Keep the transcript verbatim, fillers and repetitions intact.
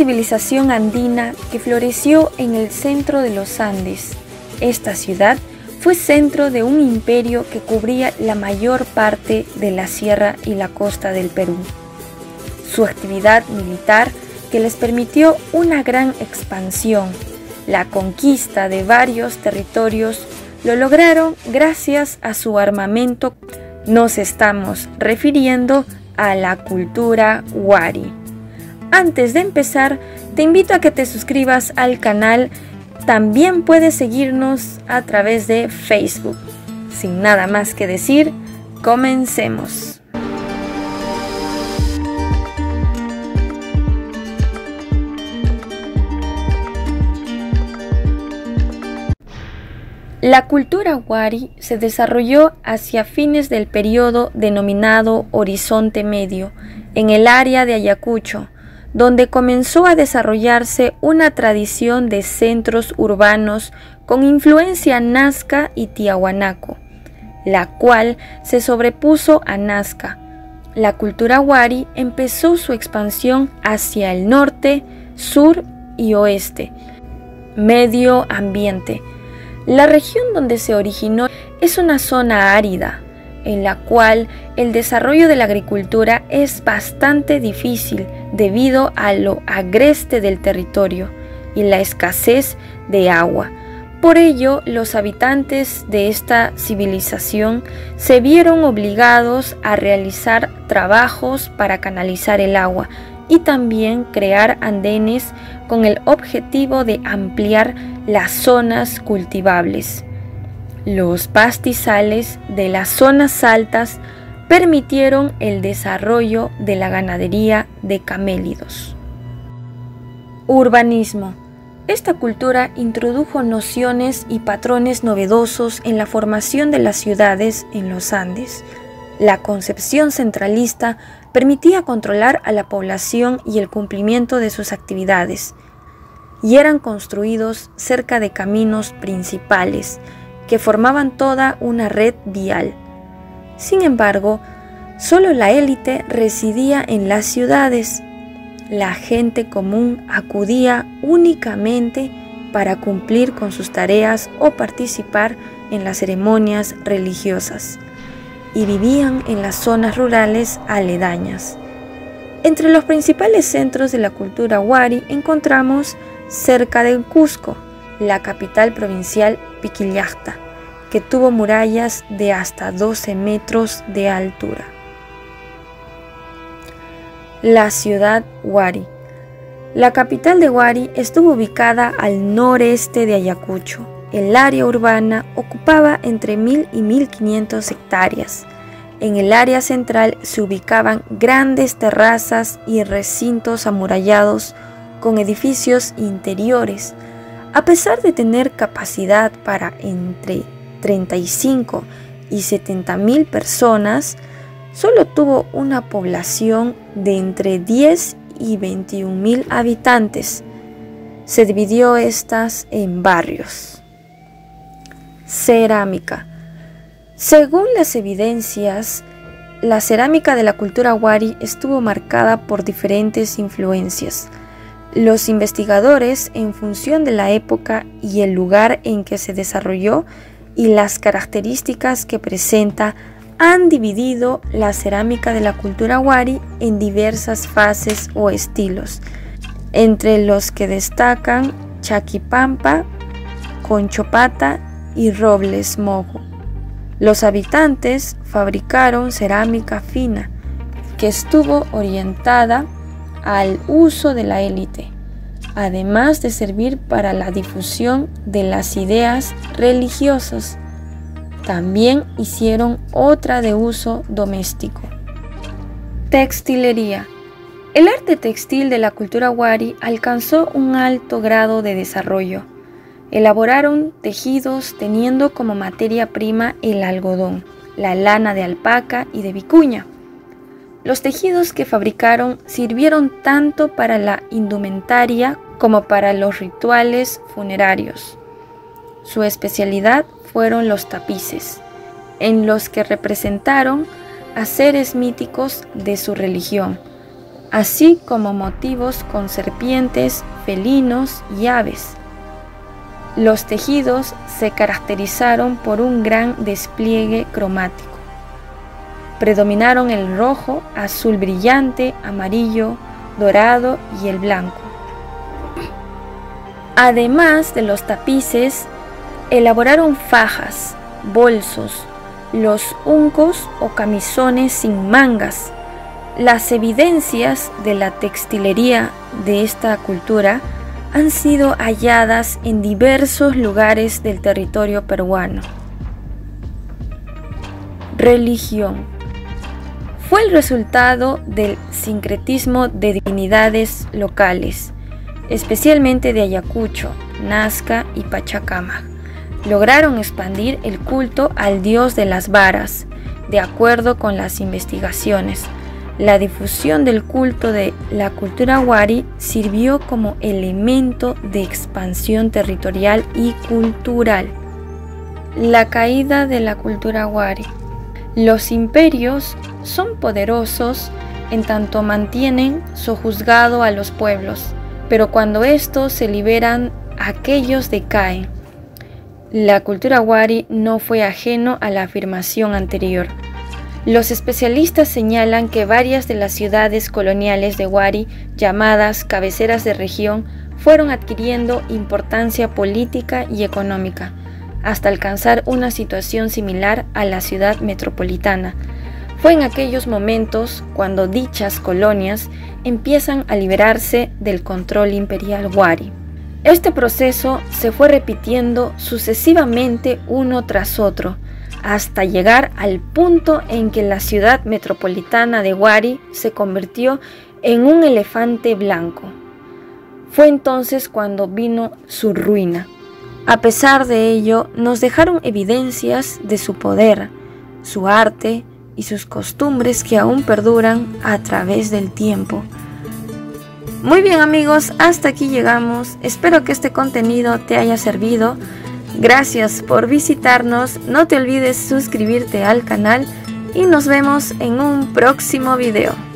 civilización andina que floreció en el centro de los Andes. Esta ciudad fue centro de un imperio que cubría la mayor parte de la sierra y la costa del Perú. Su actividad militar que les permitió una gran expansión, la conquista de varios territorios, lo lograron gracias a su armamento. Nos estamos refiriendo a la cultura Wari. Antes de empezar, te invito a que te suscribas al canal. También puedes seguirnos a través de Facebook. Sin nada más que decir, comencemos. La cultura Wari se desarrolló hacia fines del periodo denominado Horizonte Medio, en el área de Ayacucho, donde comenzó a desarrollarse una tradición de centros urbanos con influencia nazca y tiahuanaco, la cual se sobrepuso a Nazca. La cultura Wari empezó su expansión hacia el norte, sur y oeste. Medio ambiente. La región donde se originó es una zona árida, en la cual el desarrollo de la agricultura es bastante difícil debido a lo agreste del territorio y la escasez de agua. Por ello, los habitantes de esta civilización se vieron obligados a realizar trabajos para canalizar el agua y también crear andenes con el objetivo de ampliar las zonas cultivables. Los pastizales de las zonas altas permitieron el desarrollo de la ganadería de camélidos. Urbanismo. Esta cultura introdujo nociones y patrones novedosos en la formación de las ciudades en los Andes. La concepción centralista permitía controlar a la población y el cumplimiento de sus actividades, y eran construidos cerca de caminos principales que formaban toda una red vial. Sin embargo, solo la élite residía en las ciudades. La gente común acudía únicamente para cumplir con sus tareas o participar en las ceremonias religiosas, y vivían en las zonas rurales aledañas. Entre los principales centros de la cultura Wari encontramos cerca de Cusco, la capital provincial Piquillacta, que tuvo murallas de hasta doce metros de altura. La ciudad Wari. La capital de Wari estuvo ubicada al noreste de Ayacucho. El área urbana ocupaba entre mil y mil quinientas hectáreas. En el área central se ubicaban grandes terrazas y recintos amurallados con edificios interiores. A pesar de tener capacidad para entre treinta y cinco y setenta mil personas, solo tuvo una población de entre diez y veintiún mil habitantes. Se dividió estas en barrios. Cerámica. Según las evidencias, la cerámica de la cultura Wari estuvo marcada por diferentes influencias. Los investigadores, en función de la época y el lugar en que se desarrolló y las características que presenta, han dividido la cerámica de la cultura Wari en diversas fases o estilos, entre los que destacan Chaquipampa, Conchopata y Robles Mogo. Los habitantes fabricaron cerámica fina, que estuvo orientada al uso de la élite, además de servir para la difusión de las ideas religiosas. También hicieron otra de uso doméstico. Textilería. El arte textil de la cultura Wari alcanzó un alto grado de desarrollo. Elaboraron tejidos teniendo como materia prima el algodón, la lana de alpaca y de vicuña. Los tejidos que fabricaron sirvieron tanto para la indumentaria como para los rituales funerarios. Su especialidad fueron los tapices, en los que representaron a seres míticos de su religión, así como motivos con serpientes, felinos y aves. Los tejidos se caracterizaron por un gran despliegue cromático. Predominaron el rojo, azul brillante, amarillo, dorado y el blanco. Además de los tapices, elaboraron fajas, bolsos, los huncos o camisones sin mangas. Las evidencias de la textilería de esta cultura han sido halladas en diversos lugares del territorio peruano. Religión. Fue el resultado del sincretismo de divinidades locales, especialmente de Ayacucho, Nazca y Pachacamac. Lograron expandir el culto al dios de las varas, de acuerdo con las investigaciones. La difusión del culto de la cultura wari sirvió como elemento de expansión territorial y cultural. La caída de la cultura wari. Los imperios son poderosos en tanto mantienen sojuzgado a los pueblos, pero cuando estos se liberan, aquellos decaen. La cultura wari no fue ajeno a la afirmación anterior. Los especialistas señalan que varias de las ciudades coloniales de wari, llamadas cabeceras de región, fueron adquiriendo importancia política y económica, hasta alcanzar una situación similar a la ciudad metropolitana. Fue en aquellos momentos cuando dichas colonias empiezan a liberarse del control imperial wari. Este proceso se fue repitiendo sucesivamente uno tras otro, hasta llegar al punto en que la ciudad metropolitana de Wari se convirtió en un elefante blanco. Fue entonces cuando vino su ruina. A pesar de ello, nos dejaron evidencias de su poder, su arte y sus costumbres que aún perduran a través del tiempo. Muy bien amigos, hasta aquí llegamos. Espero que este contenido te haya servido. Gracias por visitarnos, no te olvides suscribirte al canal y nos vemos en un próximo video.